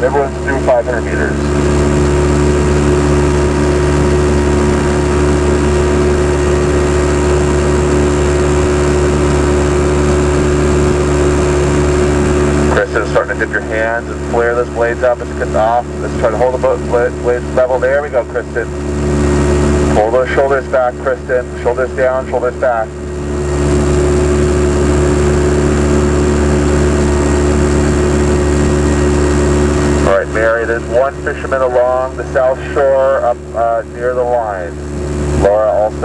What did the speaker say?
everyone's through 500 meters. Kristen, starting to dip your hands and flare those blades up as it gets off. Let's try to hold the blades level. There we go, Kristen. Pull those shoulders back, Kristen. Shoulders down, shoulders back. All right, Mary, there's one fisherman along the south shore up near the line. Laura also